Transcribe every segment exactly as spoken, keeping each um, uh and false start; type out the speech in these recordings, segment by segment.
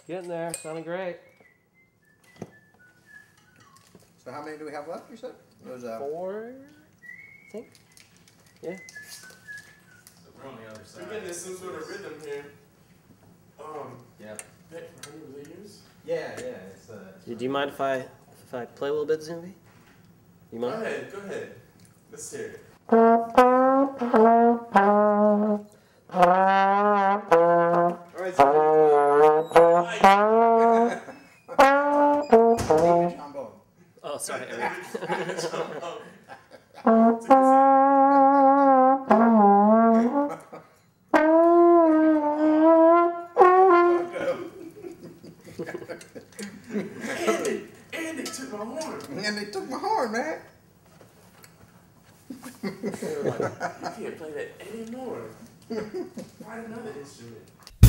Getting there. Sounding great. So how many do we have left, you said? It was, uh, Four, I think. Yeah. So we're on the other side. We're getting some sort of rhythm here. Um, Yep. that how many layers? Yeah, yeah. It's, uh, it's Do you mind if I if I play a little bit, Zumbi? You Go mind? ahead, go ahead. Let's hear it. Alright, so trombone. Oh, sorry, Erik. Andy, Andy took my horn. And they took my horn, man. They were like, you can't play that anymore. Find another instrument.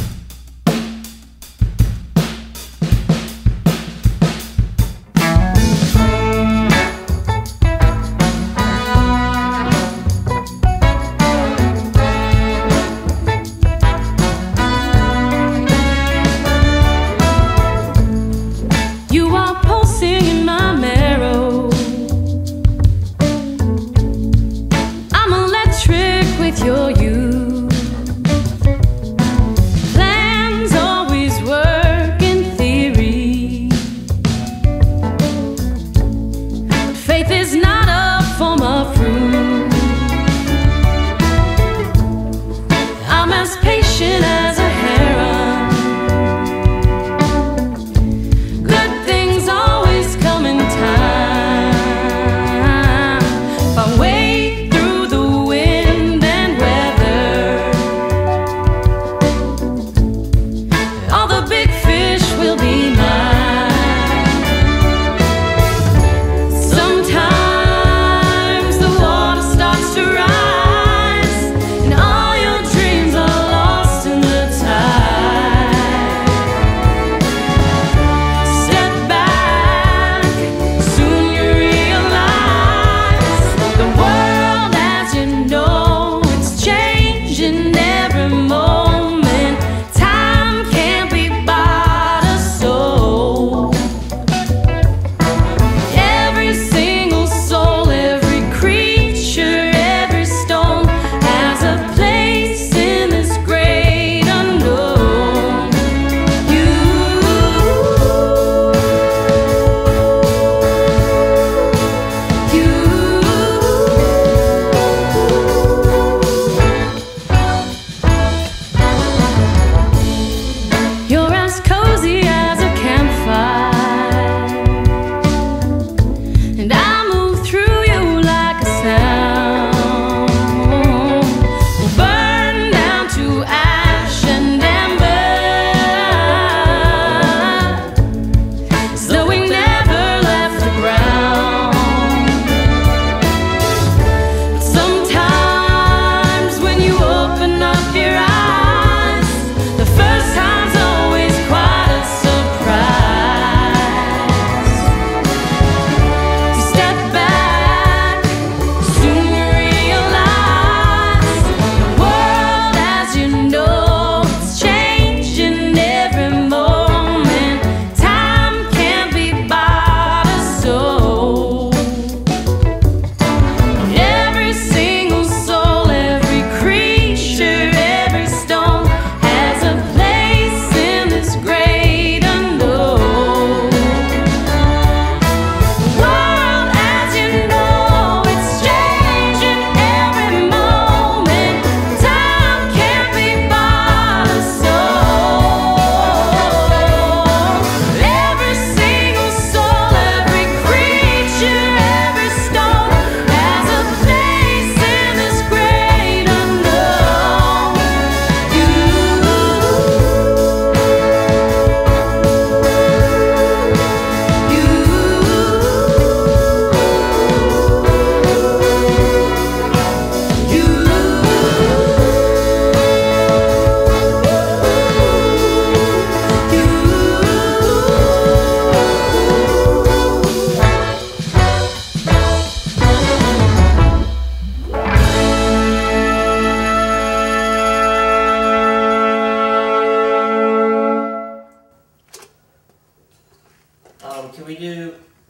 Your you plans always work in theory. Faith is not a form of fruit. I'm as patient as a heron. Good things always come in time. If I wait through the wind and weather, all the big fish will be mine. Sometimes the water starts to rise, and all your dreams are lost in the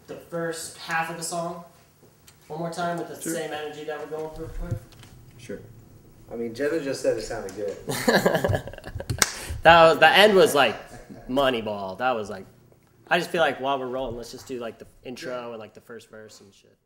the first half of the song one more time with the Sure. same energy that we're going through with? Sure. I mean, Jenna just said it sounded good. That was, the end was like Moneyball. That was like, I just feel like while we're rolling, let's just do like the intro and like the first verse and shit.